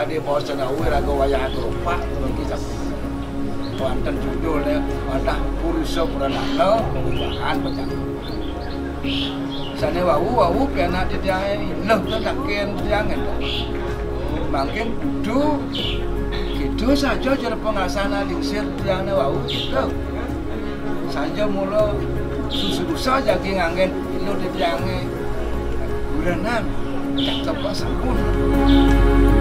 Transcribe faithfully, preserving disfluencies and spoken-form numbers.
tadi bosan awe raga wayah keropak lagi sampai. Wonten judulnya wadah purisa puranana perubahan pecah. Sane wau wau kena didiae leh tetaken jangan. Makin kudu gitu saja cara pengasana lingsir tiangna wau gitu. Saja mula susu-susu jagi ngangen lu didiange. Uranan tak tepat sampun.